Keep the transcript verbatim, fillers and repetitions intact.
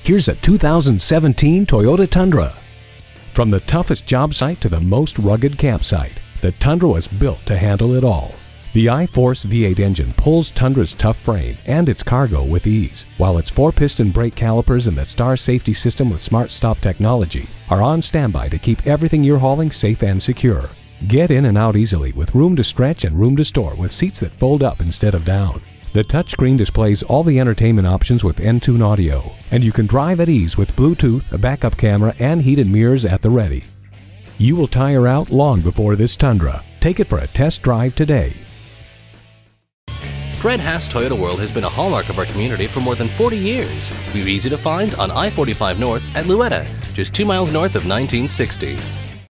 Here's a two thousand seventeen Toyota Tundra. From the toughest job site to the most rugged campsite, the Tundra was built to handle it all. The I-Force V eight engine pulls Tundra's tough frame and its cargo with ease, while its four-piston brake calipers and the Star safety system with Smart Stop technology are on standby to keep everything you're hauling safe and secure. Get in and out easily with room to stretch and room to store with seats that fold up instead of down. The touchscreen displays all the entertainment options with Entune audio, and you can drive at ease with Bluetooth, a backup camera, and heated mirrors at the ready. You will tire out long before this Tundra. Take it for a test drive today. Fred Haas Toyota World has been a hallmark of our community for more than forty years. We're easy to find on I forty-five North at Louetta, just two miles north of nineteen sixty.